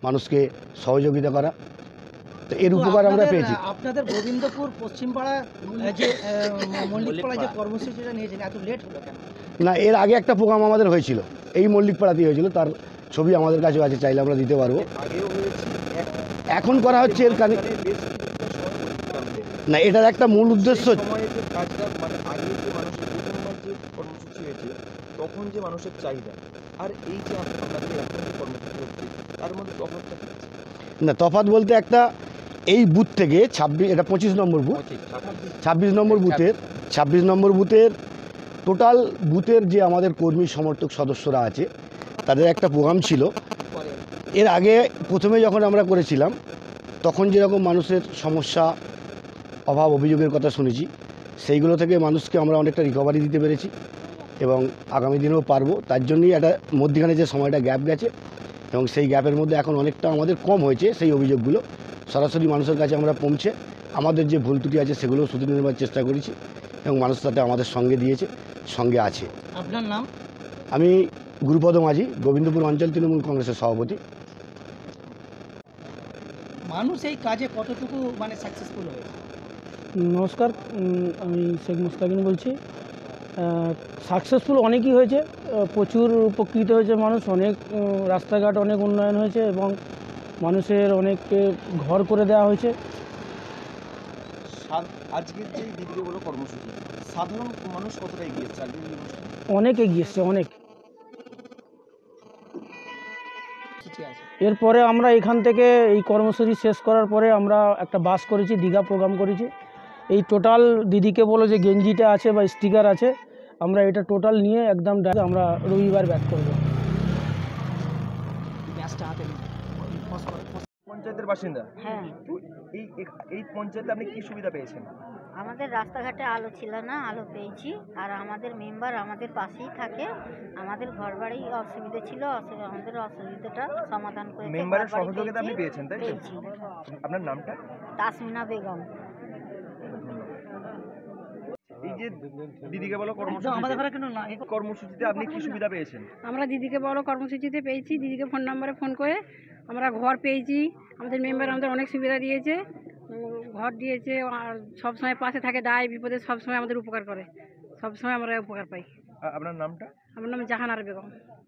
মানুষকে সহযোগিতা করা, তো এর উপকার আমরা পেয়েছি। আপনাদের গোবিন্দপুর পশ্চিমপাড়া যে মল্লিকপাড়া যে কর্মসূচিটা নিয়েছেন, এত লেট হলো কেন? না, এর আগে একটা প্রোগ্রাম আমাদের হয়েছিল, এই মল্লিকপাড়াতেই হয়েছিল, তার ছবি আমাদের কাছে আছে, চাইলে আমরা দিতে পারবো। এখন করা হচ্ছে এর কারণে না, এটার একটা মূল উদ্দেশ্য তখন যে মানুষের চাহিদা আর এই যে আপনাদের এখন যে কর্মসূচি হচ্ছে তার মধ্যে তফাৎটা কি আছে? না, তফাৎ বলতে একটা এই বুথ থেকে 26, এটা 25 নম্বর বুথ, 26 নম্বর বুথের টোটাল বুথের যে আমাদের কর্মী সমর্থক সদস্যরা আছে তাদের একটা প্রোগ্রাম ছিল। এর আগে প্রথমে যখন আমরা করেছিলাম তখন যেরকম মানুষের সমস্যা, অভাব, অভিযোগের কথা শুনেছি, সেইগুলো থেকে মানুষকে আমরা অনেকটা রিকভারি দিতে পেরেছি এবং আগামী দিনেও পারবো। তার জন্যই একটা মধ্যখানে যে সময়টা গ্যাপ গেছে এবং সেই গ্যাপের মধ্যে এখন অনেকটা আমাদের কম হয়েছে সেই অভিযোগগুলো সরাসরি মানুষের কাছে আমরা পৌঁছে আমাদের যে ভুল ত্রুটি আছে সেগুলোও শুধরে নেবার চেষ্টা করেছি এবং মানুষ তাতে আমাদের সঙ্গে দিয়েছে, সঙ্গে আছে। আপনার নাম? আমি গুরুপদ মাঝি, গোবিন্দপুর অঞ্চল তৃণমূল কংগ্রেসের সভাপতি। মানুষ এই কাজে কতটুকু সাকসেসফুল হয়েছে? নমস্কার, আমি শেখ মুস্তাকিন বলছি। সাকসেসফুল অনেকই হয়েছে, প্রচুর উপকৃত হয়েছে মানুষ, অনেক রাস্তাঘাট অনেক উন্নয়ন হয়েছে এবং মানুষের অনেককে ঘর করে দেওয়া হয়েছে। আজকের যে দিদিকে বলো কর্মসূচি, সাধারণ মানুষ কতটা এগিয়েছে আজকের এই অনুষ্ঠানে? অনেক এগিয়ে এসছে, অনেক। এরপরে আমরা এখান থেকে এই কর্মসূচি শেষ করার পরে আমরা একটা বাস করেছি, দীঘা প্রোগ্রাম করেছি। এই টোটাল দিদিকে বলো যে গেঞ্জিটা আছে বা স্টিকার আছে, আমরা এটা টোটাল নিয়ে একদম আমরা রবিবার ব্যাক করবো। পঞ্চায়েতের বাসিন্দা? হ্যাঁ। তো এই পঞ্চায়েতে আপনি কি সুবিধা পেয়েছেন? আমাদের রাস্তাঘাটে আলো ছিল না, আলো পেয়েছি। আর আমাদের মেম্বার আমাদের পাশেই থাকে। আমাদের ঘর বাড়ি অসুবিধা ছিল, আমাদের অসুবিধাটা সমাধান করে মেম্বারের সহযোগিতা আপনি পেয়েছেন, তাই তো? পেয়েছি। আপনার নামটা? তাসমিনা বেগম। এই যে দিদিকে বলো কর্মসূচিতে আপনি কি সুবিধা পেয়েছেন? আমরা দিদিকে বড় কর্মসূচিতে পেয়েছি। দিদিকে ফোন নম্বরে ফোন করে আমরা ঘর পেয়েছি। আমাদের মেম্বার আমাদের অনেক সুবিধা দিয়েছে, ঘর দিয়েছে, আর সবসময় পাশে থাকে, দায় বিপদে সবসময় আমাদের উপকার করে, সবসময় আমরা উপকার পাই। আপনার নামটা? আমার নাম জাহানারা বেগম।